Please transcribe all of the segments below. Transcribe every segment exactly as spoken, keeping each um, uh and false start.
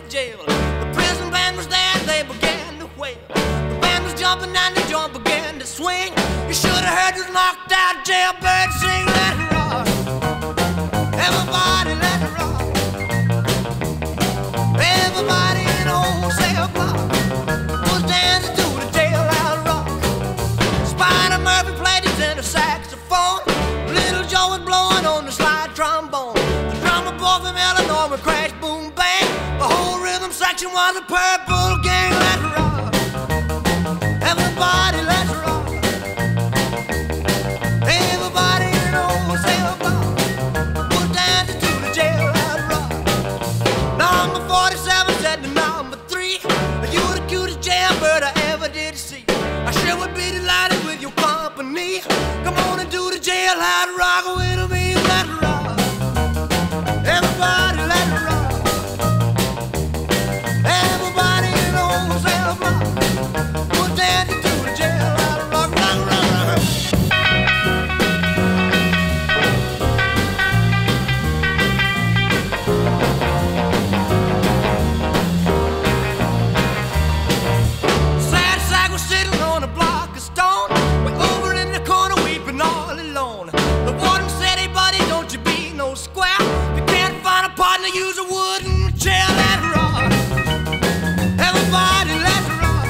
jail. The prison band was there, they began to wail. The band was jumping and the joint began to swing. You should have heard this knocked out jailbird sing. Let it rock, everybody let it rock. Everybody in the whole cell block was dancing to the jailhouse rock. Spider Murphy played his tenor saxophone. Little Joe was blowing on the slide trombone. The drummer boy from Illinois would crash, boom, bang. The whole rhythm section was a purple gang. Let's rock, everybody let's rock. Everybody in the whole cell block was dancing to the jailhouse rock. Number forty-seven said to number three, you the cutest jailbird I ever did see. I sure would be delighted with your company. Come on and do the jailhouse rock with me. Let's rock, everybody let's rock. Everybody in the whole cell block was dancing to the jailhouse rock, rock, rock, rock. Sad sack was sitting on a block of stone, way over in the corner weeping all alone. The warden said, hey buddy, don't you be no square. If you can't find a partner, use a wooden chair. Let's rock, everybody let's rock.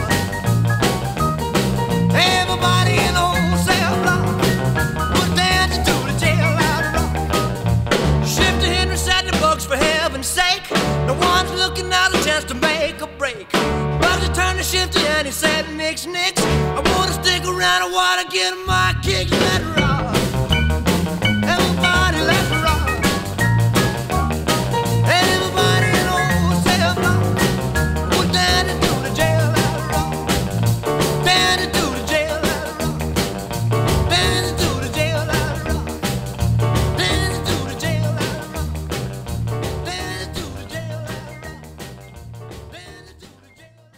Everybody in the whole cell block was dancing to the jailhouse rock. Shifty Henry said the books for heaven's sake. No one's looking out a chance to make a break. Bugsy turned to Shifty and he said, nix, nix, I wanna stick around, I wanna get my kicks. Let's rock, everybody let's rock. Everybody in the whole cell block was dancing to the jailhouse rock. Dancing to the jailhouse rock. Dancing to the jailhouse rock. Dancing to the jailhouse rock. Dancing to the jailhouse rock. Dancing to the jailhouse rock.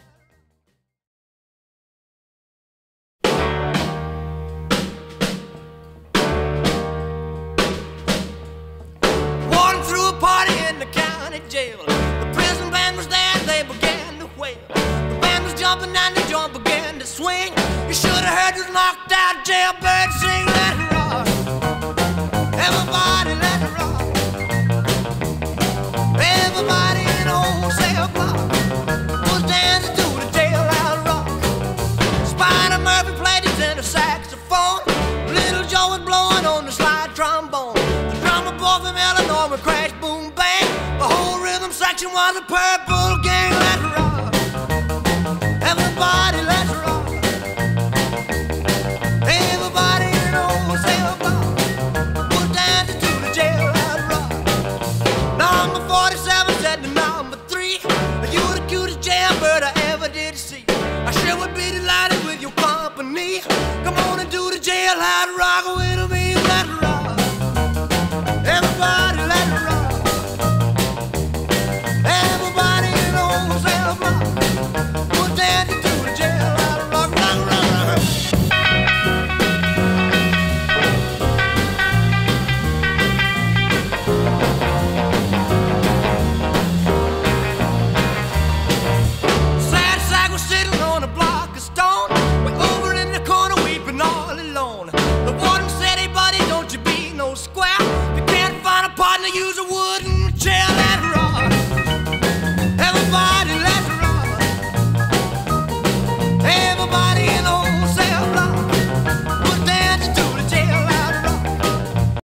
Warden threw a party in the county jail. The prison band was there, they began to wail. The band was jumping and the joint began to swing. You should have heard this knocked out jailbird sing. Let's rock, everybody let's rock. Everybody in the whole cell block was dancing to the jailhouse rock. Spider Murphy played his tenor saxophone. Little Joe was blowing on the slide trombone. The drummer boy from Illinois would crash, boom, bang. The whole rhythm section was a purple gang. Let's rock, everybody let's rock. Everybody in the whole cell block was dancing to the jailhouse rock. Number forty-seven said to number three, you the cutest jailbird I ever did see. I sure would be delighted with your company. Come on and do the jailhouse rock with me. Let's rock, everybody let's rock. Everybody in the whole cell block was dancing to the jailhouse rock, rock, rock, rock. Sad sack was sitting on a block of stone, way over in the corner weeping all alone. The warden said, hey buddy, don't you be no square. If you can't find a partner, use a